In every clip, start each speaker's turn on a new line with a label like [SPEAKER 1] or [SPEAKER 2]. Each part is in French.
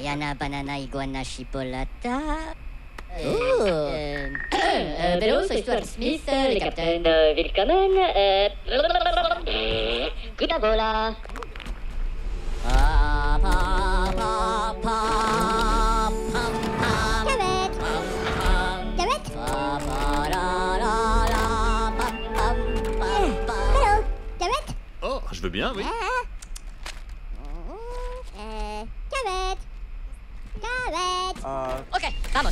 [SPEAKER 1] Yana, banana, iguana, chipolata.
[SPEAKER 2] Hello, c'est Stuart Smith, les capitaines. Willkommen. Good avola.
[SPEAKER 3] Oh, je veux bien, oui.
[SPEAKER 1] Ok, vamos.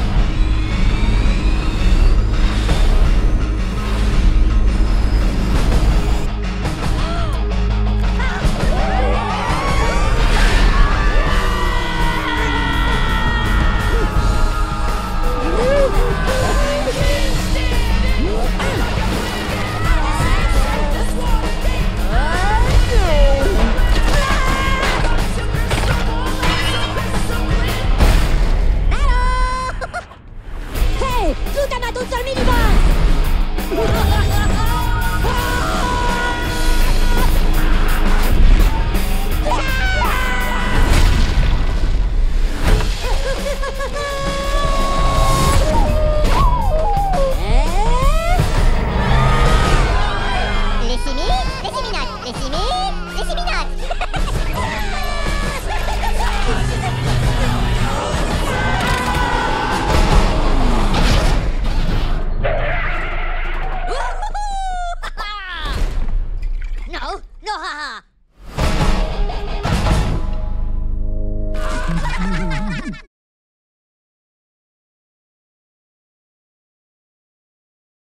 [SPEAKER 4] Tout amato un seul minibus!
[SPEAKER 5] Les simines, les siminotes, les simines, les siminotes.
[SPEAKER 1] No, no, haha.